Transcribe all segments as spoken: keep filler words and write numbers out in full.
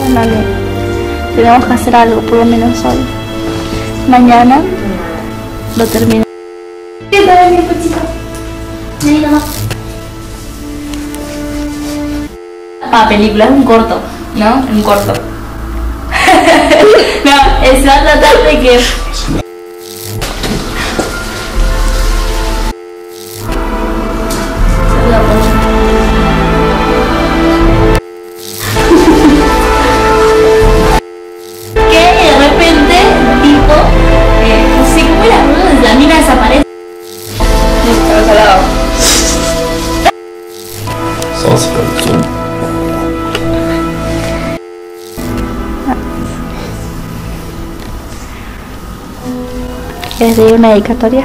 Dale. Tenemos que hacer algo, por lo menos hoy. Mañana lo termino. ¿Qué tal, mi pochito? Vení nomás. Ah, película, es un corto, ¿no? Un corto. No, se va a tratar de que... ¿Quieres leer una dedicatoria?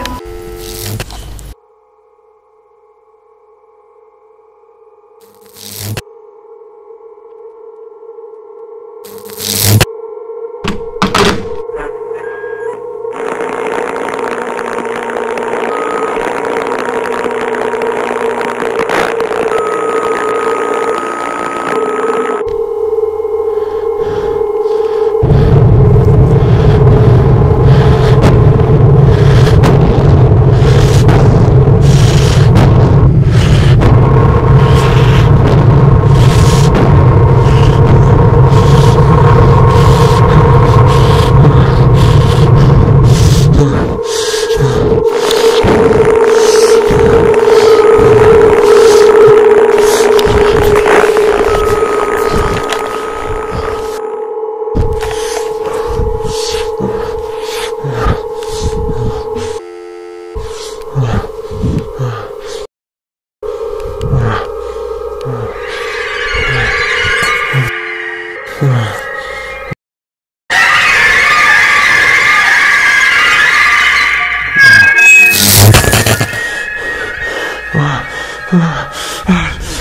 Ah, ah, ah.